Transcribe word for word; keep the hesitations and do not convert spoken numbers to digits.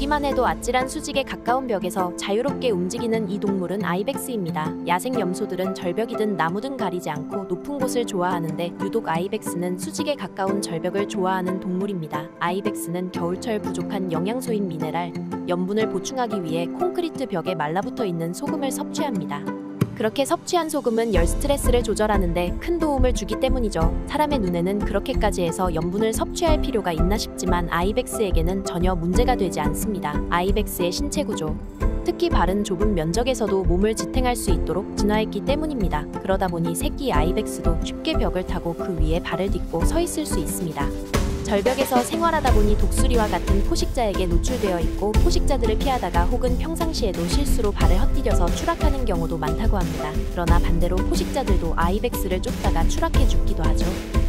보기만 해도 아찔한 수직에 가까운 벽에서 자유롭게 움직이는 이 동물은 아이벡스입니다. 야생 염소들은 절벽이든 나무든 가리지 않고 높은 곳을 좋아하는데 유독 아이벡스는 수직에 가까운 절벽을 좋아하는 동물입니다. 아이벡스는 겨울철 부족한 영양소인 미네랄, 염분을 보충하기 위해 콘크리트 벽에 말라붙어 있는 소금을 섭취합니다. 그렇게 섭취한 소금은 열 스트레스를 조절하는데 큰 도움을 주기 때문이죠. 사람의 눈에는 그렇게까지 해서 염분을 섭취할 필요가 있나 싶지만 아이벡스에게는 전혀 문제가 되지 않습니다. 아이벡스의 신체 구조, 특히 발은 좁은 면적에서도 몸을 지탱할 수 있도록 진화했기 때문입니다. 그러다 보니 새끼 아이벡스도 쉽게 벽을 타고 그 위에 발을 딛고 서 있을 수 있습니다. 절벽에서 생활하다 보니 독수리와 같은 포식자에게 노출되어 있고 포식자들을 피하다가 혹은 평상시에도 실수로 발을 헛디뎌서 추락하는 경우도 많다고 합니다. 그러나 반대로 포식자들도 아이벡스를 쫓다가 추락해 죽기도 하죠.